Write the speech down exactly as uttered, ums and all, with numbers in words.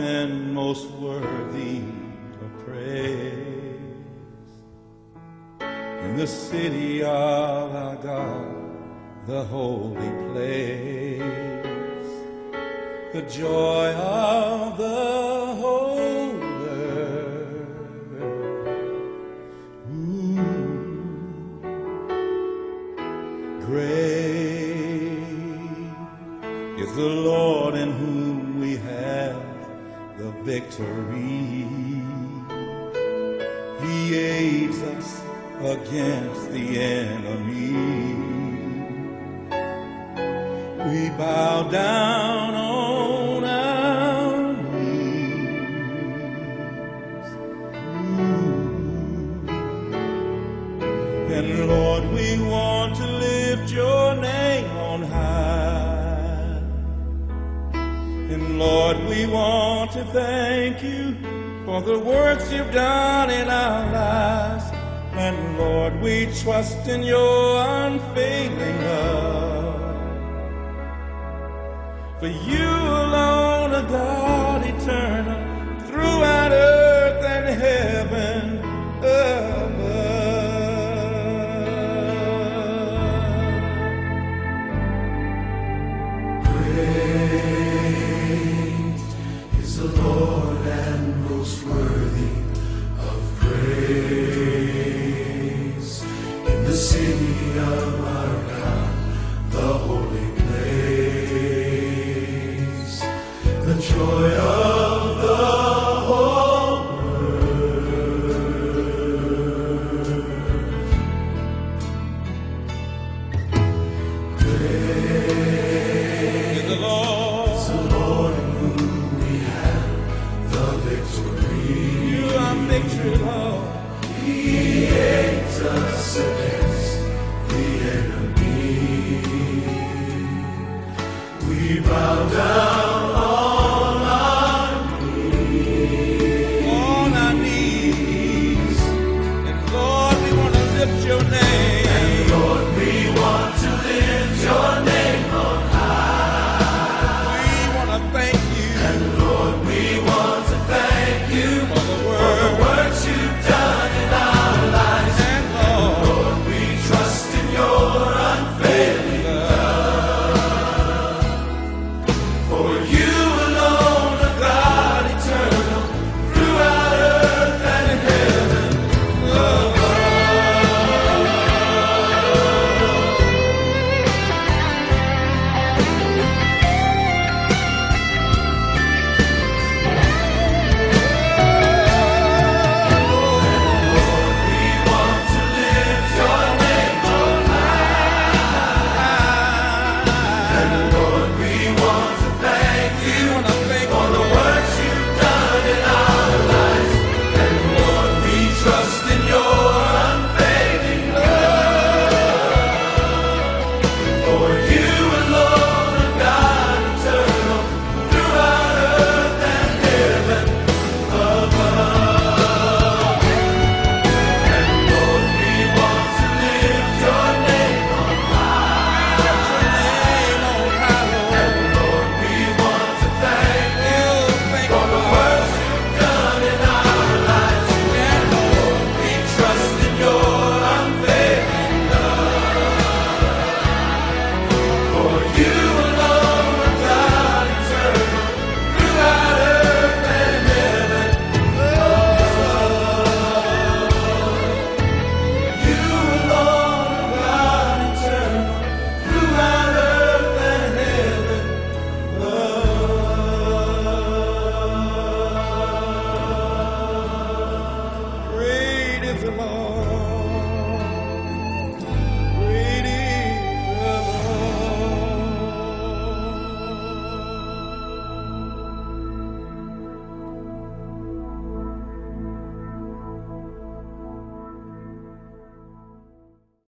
and most worthy of praise. In the city of our God, the holy place, the joy of the whole earth. Ooh, great is the Lord in whom we have the victory. He aids us against the enemy. We bow down on our knees. Ooh. And Lord, we want to lift your name on high. And Lord, we want to thank you for the works you've done in our lives. And Lord, we trust in your unfailing love. For you alone are God eternal, throughout earth and heaven above. Great is the Lord and most worthy of praise. In the city of our God, the holy place, the joy of the whole earth. Great is the Lord, is the Lord in whom we have the victory. you are victory, Lord.